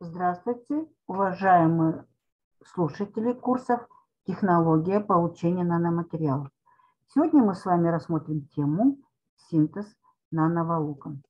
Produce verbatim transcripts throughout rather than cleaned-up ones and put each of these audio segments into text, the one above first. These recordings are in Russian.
Здравствуйте, уважаемые слушатели курсов «Технология получения наноматериалов». Сегодня мы с вами рассмотрим тему синтез нановолокон.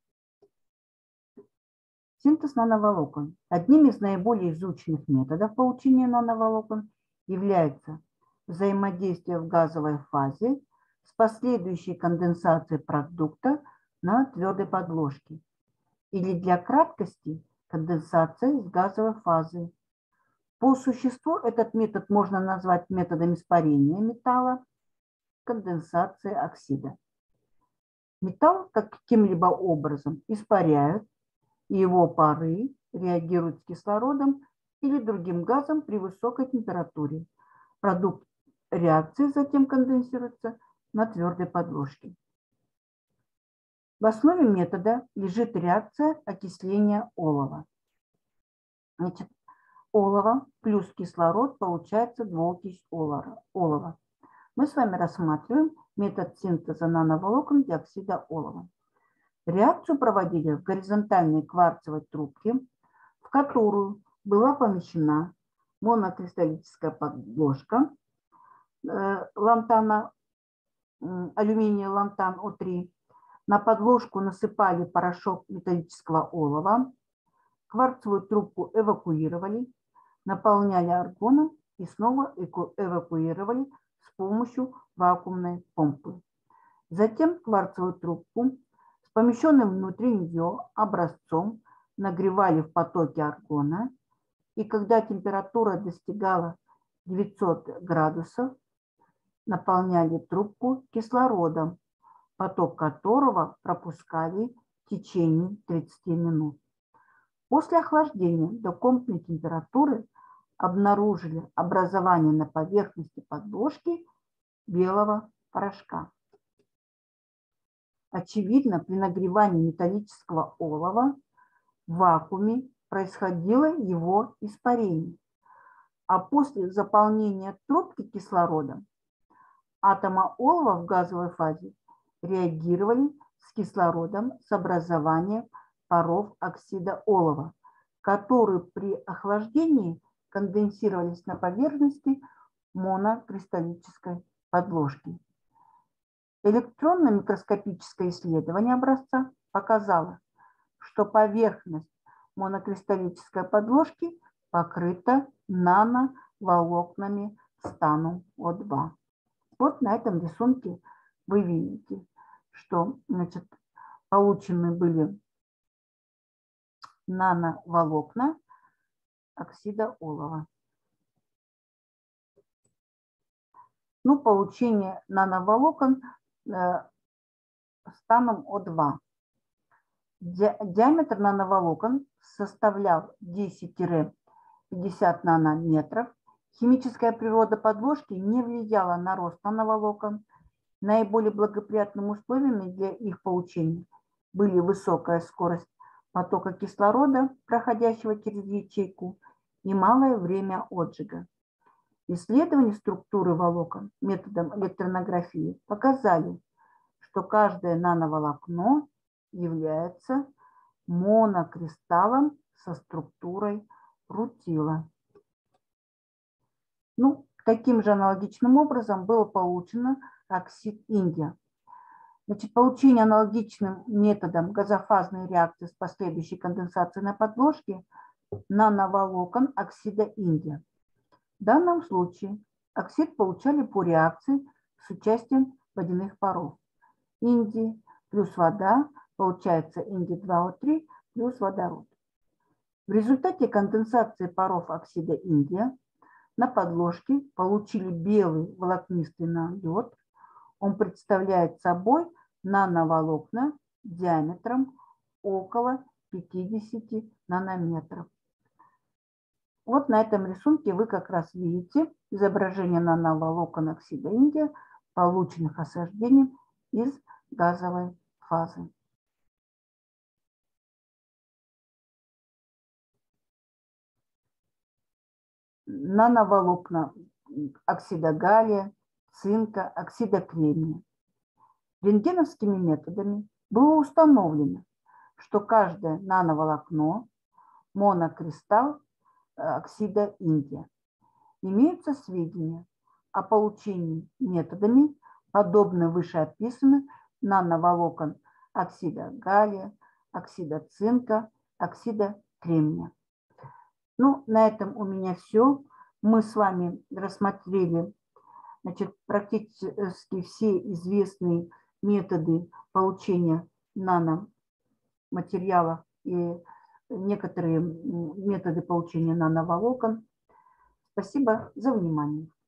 Синтез нановолокон. Одним из наиболее изученных методов получения нановолокон является взаимодействие в газовой фазе с последующей конденсацией продукта на твердой подложке, или для краткости конденсация из газовой фазы. По существу этот метод можно назвать методом испарения металла, конденсации оксида. Металл каким-либо образом испаряют, и его пары реагируют с кислородом или другим газом при высокой температуре. Продукт реакции затем конденсируется на твердой подложке. В основе метода лежит реакция окисления олова. Значит, олово плюс кислород получается двуокись олова. Мы с вами рассматриваем метод синтеза нановолокон диоксида олова. Реакцию проводили в горизонтальной кварцевой трубке, в которую была помещена монокристаллическая подложка э, лантана, э, алюминия лантан О три. На подложку насыпали порошок металлического олова, кварцевую трубку эвакуировали, наполняли аргоном и снова эвакуировали с помощью вакуумной помпы. Затем кварцевую трубку с помещенным внутри нее образцом нагревали в потоке аргона, и когда температура достигала девятисот градусов, наполняли трубку кислородом, поток которого пропускали в течение тридцати минут. После охлаждения до комнатной температуры обнаружили образование на поверхности подложки белого порошка. Очевидно, при нагревании металлического олова в вакууме происходило его испарение, а после заполнения трубки кислородом атомы олова в газовой фазе реагировали с кислородом с образованием паров оксида олова, которые при охлаждении конденсировались на поверхности монокристаллической подложки. Электронно-микроскопическое исследование образца показало, что поверхность монокристаллической подложки покрыта нановолокнами стану О два. Вот на этом рисунке вы видите, что, значит, получены были нановолокна оксида олова. Ну, получение нановолокон э, станом О два. Ди диаметр нановолокон составлял десять-пятьдесят нанометров. Химическая природа подложки не влияла на рост нановолокон. Наиболее благоприятными условиями для их получения были высокая скорость потока кислорода, проходящего через ячейку, и малое время отжига. Исследования структуры волокон методом электронографии показали, что каждое нановолокно является монокристаллом со структурой рутила. Ну, таким же аналогичным образом было получено оксид индия. Значит, получение аналогичным методом газофазной реакции с последующей конденсацией на подложке нановолокон оксида индия. В данном случае оксид получали по реакции с участием водяных паров. Индий плюс вода получается индий два О три плюс водород. В результате конденсации паров оксида индия на подложке получили белый волокнистый налет. Он представляет собой нановолокна диаметром около пятидесяти нанометров. Вот на этом рисунке вы как раз видите изображение нановолокон оксида индия, полученных осаждением из газовой фазы. Нановолокна оксида галлия, цинка, оксида кремния. Рентгеновскими методами было установлено, что каждое нановолокно монокристалл оксида индия. Имеются сведения о получении методами, подобно вышеописанным, нановолокон оксида галлия, оксида цинка, оксида кремния. Ну, на этом у меня все. Мы с вами рассмотрели, значит, практически все известные методы получения наноматериалов и некоторые методы получения нановолокон. Спасибо за внимание.